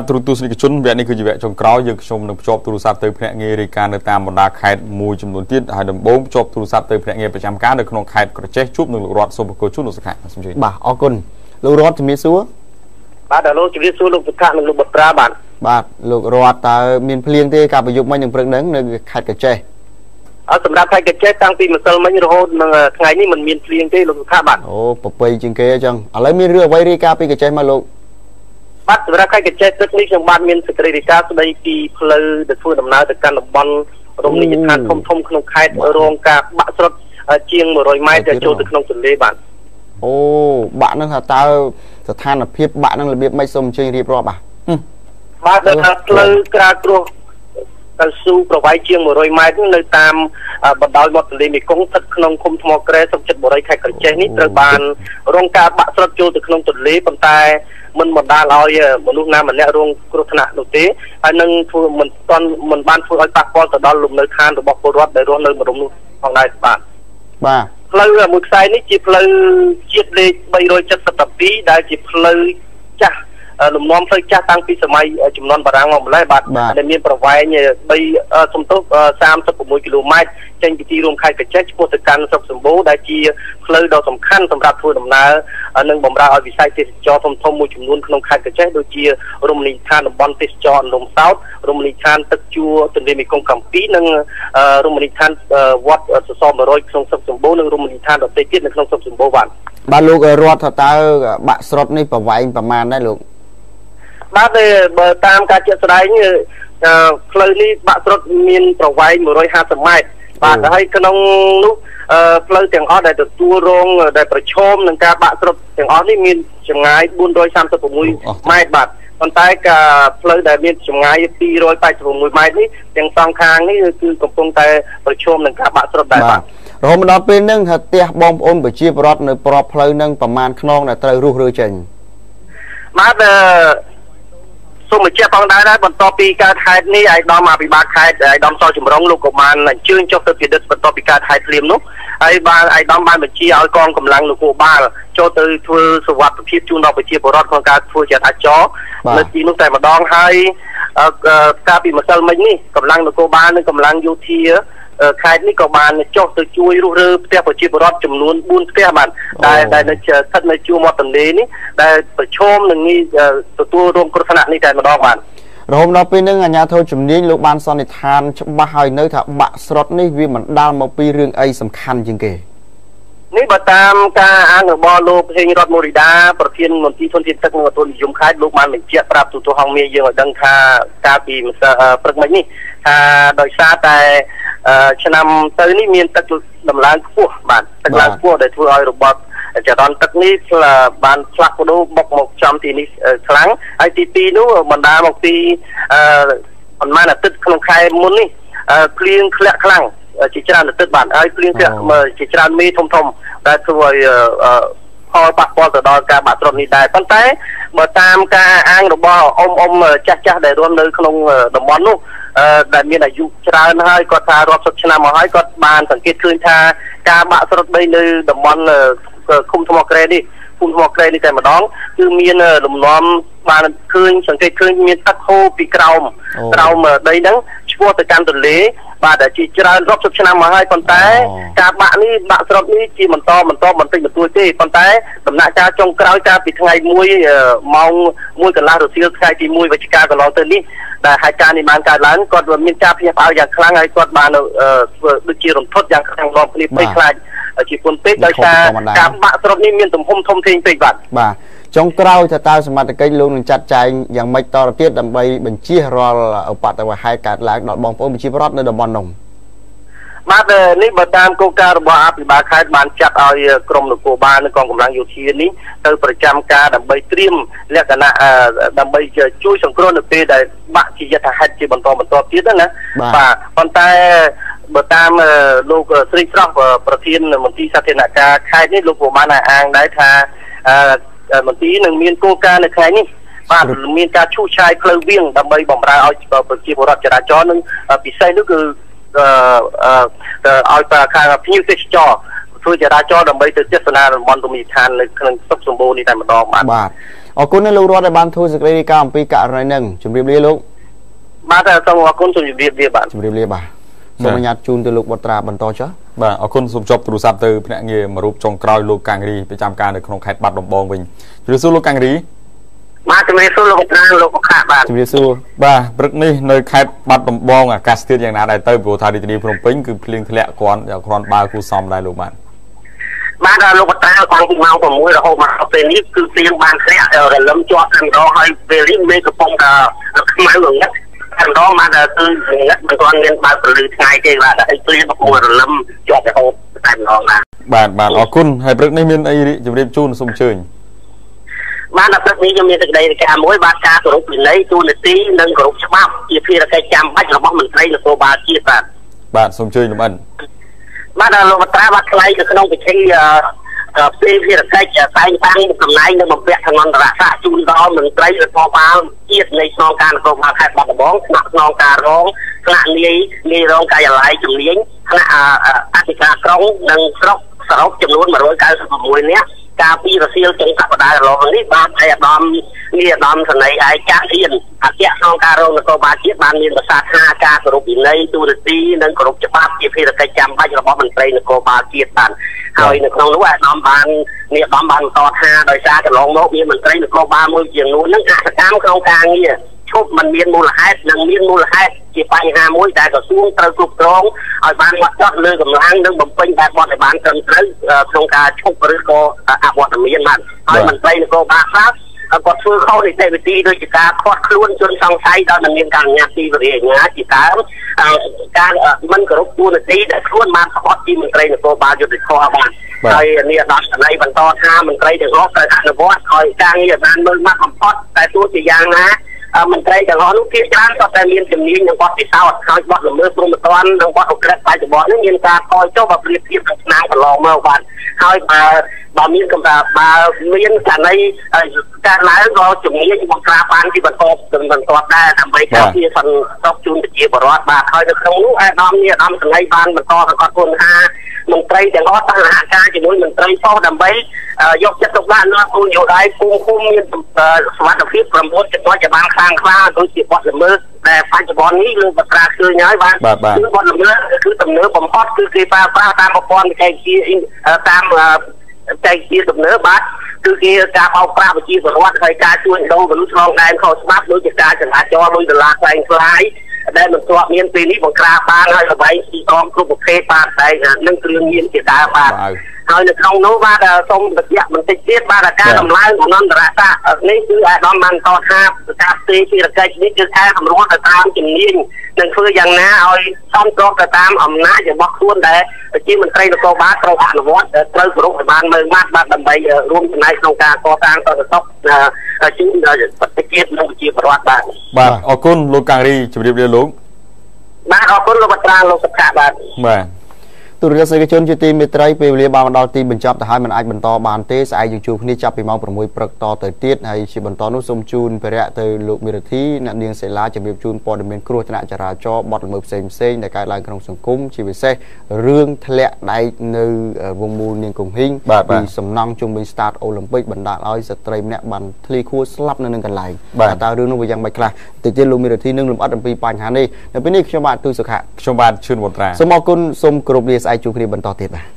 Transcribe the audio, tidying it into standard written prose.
ទូរទស្សនិកជនវគ្គនេះគឺជាវគ្គចុងក្រោយយើងខ្ញុំនឹងភ្ជាប់ទូរស័ព្ទទៅភ្នាក់ងាររាយការណ៍នៅតាមបណ្ដាខេត្តមួយចំនួនទៀតហើយដំបូងភ្ជាប់ទូរស័ព្ទទៅភ្នាក់ងារប្រចាំការនៅក្នុងខេត្តក្រចេះជួបនឹងលោករដ្ឋសូមប្រកួតជួបលោកសុខៈសូមជម្រាបបាទអរគុណលោករដ្ឋជំរាបសួរបាទលោកជំរាបសួរលោកសុខៈនិងលោកបុត្រាបាទលោករដ្ឋតើមានភ្លៀងទេការប្រយុទ្ធមិញនឹងព្រឹកហ្នឹងនៅខេត្តក្រចេះសម្រាប់ខេត្តក្រចេះតាំងពីម្សិលមិញរហូតនឹងថ្ងៃនេះមិនមានភ្លៀងទេលោកសុខៈបាទអូប្រពៃជាងគេអញ្ចឹងឥឡូវមានរឿងអ្វីរាយការណ៍ពីក្រចេះមកលោកបាទសម្រាប់ខេត្តកញ្ចេះទឹកនេះខ្ញុំបានមានសេចក្តីរាយការណ៍ស្ដីពីផ្លូវដែលធ្វើដំណើរទៅកាន់តំបន់រមណីយដ្ឋានធំក្នុងខេត្តរងការបាក់ស្រុតជាង100ម៉ែត្រចូលទៅក្នុងទន្លេបាទអូបាក់ហ្នឹងថាតើស្ថានភាពបាក់ហ្នឹងរបៀបម៉េចសូមអញ្ជើញរៀបរាប់បាទថាផ្លូវក្រាលគ្រោះទៅស៊ូប្រវែងជាង100ម៉ែត្រនៅតាមបណ្ដោយមាត់ទន្លេមេគង្គស្ថិតក្នុងឃុំថ្មក្រែស្រុកចិត្តបុរីខេត្តក្រចេះនេះត្រូវបានរងការបាក់ស្រុតចូលទៅក្នុងទន្លេប៉ុន្តែមិនបណ្ដាលឲ្យមនុស្សណាម្នាក់រងគ្រោះថ្នាក់នោះទេហើយនឹងធ្វើមិនបានធ្វើឲ្យប៉ះពាល់ទៅដល់លំនៅឋានរបស់ពលរដ្ឋដែលរស់នៅម្ដុំនោះផងដែរបាទផ្លូវមួយខ្សែនេះជាផ្លូវជាតិលេខ377ដែលជាផ្លូវចាស់លំនាំផ្លូវចាស់តាំងពីសម័យជំនាន់បារាំងមកម្ល៉េះបាទដែលមានប្រវែង36គីឡូម៉ែត្រចេញពីទីរួមខេត្តកញ្ចេះឆ្ពោះទៅកាន់ស្រុកសម្បូរដែលជាផ្លូវដ៏សំខាន់សម្រាប់ធ្វើដំណើរនិងបម្រើឲ្យវិស័យទេសចរធំមួយចំនួនក្នុងខេត្តកញ្ចេះដូចជារមណីយដ្ឋានតំបន់ទេសចរអន្លង់សោតរមណីយដ្ឋានទឹកជួរទន្លេមេគង្គកំពីនិងរមណីយដ្ឋានវត្តសសរ100ក្នុងស្រុកសម្បូរនិងរមណីយដ្ឋានដទៃទៀតនៅក្នុងស្រុកសម្បូរបាទលោករដ្ឋថាតើបាក់ស្រុតនេះប្រវែងប្រមាណដែរលោកបាទបើតាមការជាក់ស្ដែងផ្លូវនេះបាក់ស្រុតមានប្រវែង150ម៉ែត្របាទហើយក្នុងនោះផ្លូវទាំងអស់ដែលទទួលរងដែលប្រឈមនឹងការបាក់ស្រុតទាំងអស់នេះមានចម្ងាយ436ម៉ែត្របាទប៉ុន្តែការផ្លូវដែលមានចម្ងាយ286ម៉ែត្រនេះទាំងសងខាងនេះគឺកំពុងតែប្រឈមនឹងការបាក់ស្រុតដែរបាទរហូតមកដល់ពេលហ្នឹងថាផ្ទះបងប្អូនប្រជាពលរដ្ឋនៅប្របផ្លូវហ្នឹងប្រមាណខ្នងដែលត្រូវរុះរើចេញបាទសូមបញ្ជាក់ផងដែរបន្ទាប់ពីកើតហេតុនេះឯកឧត្តមអភិបាលខេត្តឯកឧត្តមសចម្រុងលោកក៏បានអញ្ជើញចុះទៅពិនិត្យបន្ទាប់ពីកើតហេតុភ្លាមនោះហើយបានឯកឧត្តមបានបញ្ជាឲ្យកងកម្លាំងនគរបាលចូលទៅធ្វើសុវត្ថិភាពជូនដល់ប្រជាពលរដ្ឋក្នុងការធ្វើចរាចរណ៍នៅទីនោះតែម្ដងហើយកាលពីម្សិលមិញនេះកម្លាំងនគរបាលនិងកម្លាំងយោធាខេត្តនេះក៏បានចុះទៅជួយរុះរើផ្ទះប្រជាពលរដ្ឋចំនួន4ផ្ទះបាទដែលនៅស្ថិតនៅជួរមាត់ទន្លេនេះដែលប្រឈមនឹងនេះទទួលរងគ្រោះថ្នាក់នេះតែម្ដងបាទរហូតដល់ពេលហ្នឹងអាជ្ញាធរជំនាញលោកបានសន្និដ្ឋានច្បាស់ហើយនៅថាបាក់ស្រុតនេះវាមិនដាល់មកពីរឿងអីសំខាន់ជាងគេនេះបើតាមការអានរបស់លោកហេងរតមូរីដាប្រធានមន្ត្រីធនធានទឹកនិងអតុនិយមខេត្តលោកបានបញ្ជាក់ប្រាប់ទូទាំងហងមាសយើងឲ្យដឹងថាកាលពីព្រឹកមិញនេះថាដោយសារតែឆ្នាំទៅនេះមានទឹកដំឡើងខ្ពស់បាទទឹកឡើងខ្ពស់ដែលធ្វើឲ្យរបបចរន្តទឹកនេះបានផ្លាស់ប្ដូរបុកមកចំទីនេះខ្លាំងហើយទី2នោះបណ្ដាលមកពីប្រហែលអាទិត្យក្នុងខែមុននេះភ្លៀងធ្លាក់ខ្លាំងជាច្រើនអាទិត្យបាទហើយភ្លៀងធ្លាក់ជាច្រើនមេធំដែលធ្វើឲ្យផលប៉ះពាល់ទៅដល់ការបាក់ស្រុតនេះដែរប៉ុន្តែបើតាមការអាងរបស់អ៊ំចាស់ដែលរស់នៅក្នុងតំបន់នោះដែលមានអាយុច្រើនហើយគាត់ថារាប់សិបឆ្នាំមកហើយគាត់បានសង្កេតឃើញថាការបាក់ស្រុតដីនៅតំបន់ឃុំថ្មក្រែនេះតែម្ដងគឺមានលំនាំបានឃើញសង្កេតឃើញមានទឹកហូរពីក្រោមដីហ្នឹងឆ្ពោះទៅកាន់ទន្លេបាទជាច្រើនរាប់សិបឆ្នាំមកហើយប៉ុន្តែការបាក់ស្រុតនេះជាបន្តបន្តិចបន្តួចទេប៉ុន្តែដំណាក់កាលចុងក្រោយកាលពីថ្ងៃ1ម៉ោង1កន្លះរសៀលថ្ងៃទី1វិច្ឆិកាកន្លងទៅនេះដែលហេតុការណ៍នេះបានកើតឡើងគាត់មានការភ្ញាក់ផ្អើលយ៉ាងខ្លាំងហើយគាត់បានធ្វើដូចជារន្ធត់យ៉ាងខ្លាំងនាំគ្នាពេកខ្លាចជាពន់ពេកដោយសារការបាក់ស្រុតនេះមានទំហំធំធេងពេកបាទចុងក្រោយថាតើសមត្ថកិច្ចលោកនឹងចាត់ចែងយ៉ាងម៉េចតទៅទៀតដើម្បីបញ្ជៀសរាល់ឧបទ្ទវហេតុកើតឡើងដល់បងប្អូនប្រជាពលរដ្ឋនៅតំបន់នោះបាទនេះបើតាមគោលការណ៍របស់អភិបាលខេត្តបានចាត់ឲ្យក្រុមនគរបាលនិងកងកម្លាំងយោធានេះទៅប្រចាំការដើម្បីត្រៀមលក្ខណៈដើម្បីជួយសង្គ្រោះនៅពេលដែលបាក់ជាយថាហេតុជាបន្តទៀតណាបាទប៉ុន្តែបើតាមលោកស្រីស្រស់ប្រធានមន្ត្រីសាធារណការខេត្តនេះលោកក៏បានអាងដែរថាមន្ត្រីនឹងមានគោលការណ៍នៅថ្ងៃនេះបាទមានការឈូសឆាយផ្លូវវាងដើម្បីបម្រើឲ្យប្រជាពលរដ្ឋចរាចរណ៍នឹងពិសេសនោះគឺឲ្យខាងភ្ញៀវទេសចរធ្វើចរាចរណ៍ដើម្បីទៅទស្សនាតំបន់រមណីយដ្ឋាននៅក្នុងស្រុកសម្បូរនេះតែម្ដងបាទ ở con nên lưu rót để ban thu sự cái cam pi cả rồi nâng chuẩn bị lia lúc ba ta xong ở con chuẩn bị việc bạn chuẩn bị lia bà xong nhát chun từ lúc bật trà bật to chứ bà ở con sụp chọc từ sạp từ phận nghề mà rụp trong còi lô càng điไปจำการในក្នុងខេត្តបាត់ដំបងវិញជម្រាបសួរលោកកាំងរីបាទជំរាបសួរលោកត្រាលោកខាបាទជំរាបសួរបាទព្រឹកនេះនៅខេត្តបាត់ដំបងអាកាសធាតុយ៉ាងណាដែរទៅព្រោះថារាជធានីភ្នំពេញគឺភ្លៀងធ្លាក់គ្រាន់បើគូសំដែរលោកបាទបាទលោកត្រាតាំងពីម៉ោង6រហូតមកដល់ពេលនេះគឺភ្លៀងបានធ្លាក់រលឹមជាប់តែម្ដងហើយពេលនេះមេកំពុងតែខ្មៅងឹតតែម្ដងមកដល់គឺងឹតមិនទាន់មានបើកពលឺថ្ងៃទេបាទហើយភ្លៀងកំពុងរលឹមជាប់រហូតតែម្ដងបាទបាទអរគុណហើយព្រឹកនេះមានអីជម្រាបជូនសូមអញ្ជើញបានដល់ព្រឹកនេះខ្ញុំមានសេចក្តីរាយការណ៍មួយបាទការគោរពវិន័យទូនាទីនិងគោរពច្បាប់ជាភារកិច្ចចាំបាច់របស់មន្ត្រីនគរបាលជាតិបាទសូមអញ្ជើញលំអិនបាទលោកត្រាបាទថ្លៃនៅក្នុងពិធីពេលភារកិច្ចតែងតាំងតំណែងនិងបំពាក់ឋានន្តរស័ក្តិជូនដល់មន្ត្រីរដ្ឋបាលជាតិនៃស្នងការនគរបាលខេត្តបាត់ដំបងថ្នាក់ស្នងការរងថ្នាក់នាយរងការិយាល័យជំនាញថ្នាក់អធិការក្រុងនិងស្រុកសរុបចំនួន196នាក់ការពីរសៀលចុងសប្តាហ៍កន្លងនេះបានឯកឧត្តមនាយឧត្តមសេនីយ៍ឯកចាស់ហ៊ានអគ្គស្នងការរងនគរបាលជាតិបានមានប្រសាសន៍ថាការគោរពវិន័យទូរទស្សន៍និងគោរពច្បាប់ជាភារកិច្ចចាំបាច់របស់មន្ត្រីនគរបាលជាតិបានហើយនៅក្នុងនោះឯកឧត្តមបាននាយឧត្តមបានបន្តថាដោយសារកន្លងមកមានមន្ត្រីនគរបាលមួយចំនួននឹងអសកម្មក្នុងការងារឈប់មិនមានមូលហេតុនិងមានមូលហេតុជាបញ្ហាមួយដែលក្រសួងត្រូវគ្រប់គ្រងឲ្យបានមកចត់លើកម្លាំងនិងបំពេញបែបបទឲ្យបានត្រឹមត្រូវក្នុងការឈប់ឬក៏អវត្តមានបានហើយមន្ត្រីនគរបាលខ្លះគាត់ធ្វើខុសនីតិវិធីដូចជាការខាត់ខ្លួនជនសង្ស័យដោយមិនមានការអនុញ្ញាតពីវិរិយអាជ្ញាជាដើមការមិនគោរពទូនាទីដែលខ្លួនបានស្បត់ពីមន្ត្រីនគរបាលយុត្តិធម៌បានហើយនាយឧត្តមសេនីយ៍បន្តថាមន្ត្រីទាំងអស់ត្រូវអនុវត្តឲ្យការងារបានមើលម៉ាត់បំផុតតែទោះជាយ៉ាងណាមន្ត្រីទាំងអស់នោះភាគច្រើនក៏តែមានជំនាញនិងបទពិសោធន៍ហើយបទល្មើសព្រហ្មទណ្ឌនិងបទឧក្រិដ្ឋបច្ចុប្បន្ននេះមានការថយចុះបើប្រៀបធៀបនឹងឆ្នាំកន្លងមកបាទហើយបើមានកម្រិតបើមានករណីការឡើងក៏ជំនាញបង្ក្រាបបានពីបន្តដែរដើម្បីការពារសន្តិសុខជូនប្រជាពលរដ្ឋបាទហើយនៅក្នុងនោះអាដាមនាយឧត្តមសេនីយ៍បានបន្តប្រកាសគុណថាមន្ត្រីទាំងអស់ตั้งសហការជាមួយមន្ត្រីប៉ុស្តិ៍ដើម្បីយកចិត្តទុកដាក់លើគោលនយោបាយគង់គុំមានសុវត្ថិភាព9ចំណុចឲ្យបានខ្លាំងក្លាដូចជាបទល្មើសដែលបច្ចុប្បន្ននេះលើបត្រាឃើញហើយបាទគឺបទល្មើសគឺទំនើបបំផុតគឺគេប្រើប្រាស់តាមប្រព័ន្ធវិទ្យាតាមតែជាទំនើបបាទគឺគេការបោកប្រាស់ប្រជាពលរដ្ឋហើយការជួយដូរមនុស្សឆ្លងដែនខុសច្បាប់ដូចជាការចរាចរណ៍លុយដុល្លារខ្លាំងខ្លាយដែលមិនទាន់មានពេលនេះបង្ក្រាបបានហើយល្បែងទីក្រុងគ្រប់ប្រភេទបាទតែនឹងគ្រឿងញៀនជាដើមបាទហើយនៅក្នុងនោះបាទសូមបញ្ជាក់បន្តិចទៀតបាទការដំឡើងអនន្តរស័ក្តិនេះគឺអាដាមបានតថាការផ្ទេរភារកិច្ចនេះគឺការសម្រួលទៅតាមជំនាញនឹងធ្វើយ៉ាងណាឲ្យសមស្របទៅតាមអំណាចរបស់ខ្លួនដែលជាមន្ត្រីនគរបាលត្រូវអនុវត្តត្រូវគោរពឲ្យបានមើលម៉ាត់បាទដើម្បីរួមចំណែកក្នុងការកសាងសន្តិសុខជូនប្រទេសជាតិនិងប្រជាពលរដ្ឋបាទអរគុណលោកកាំងរីជម្រាបលាលោកបាទអរគុណលោកបត្រាលោកសុខាបាទទូរទស្សនិកជនជាទីមេត្រីពេលវេលាបានមកដល់ទីបញ្ចប់ទៅហើយមិនអាចបន្តបានទេស្អែកយើងជួបគ្នាចាប់ពីម៉ោង6ព្រឹកតទៅទៀតហើយជាបន្តនោះសូមជូនភារៈទៅលោកមេរធីអ្នកនាងសេឡាជំរាបជូនព័ត៌មានគ្រោះថ្នាក់ចរាចរណ៍បទល្មើសផ្សេងដែលកើតឡើងក្នុងសង្គមជាពិសេសរឿងធ្លាក់ដែកនៅវងមូលនាងកុងហ៊ីងពីសំណង់ជុំវិញ Start Olympic បណ្ដាលឲ្យស្ត្រីម្នាក់បានធ្លាយខួរស្លាប់នៅនឹងកន្លែងតើរឿងនោះវាយ៉ាងម៉េចខ្លះទៅទៀតលោកមេរធីនឹងលំអិតអំពីបញ្ហានេះនៅពេលនេះខ្ញុំបាទទូសុខៈខ្ញុំបាទឈឿនវត្រាសូមអរគុណសូមគោរពលាស្អែកជួបគ្នាបន្តទៀតបាទ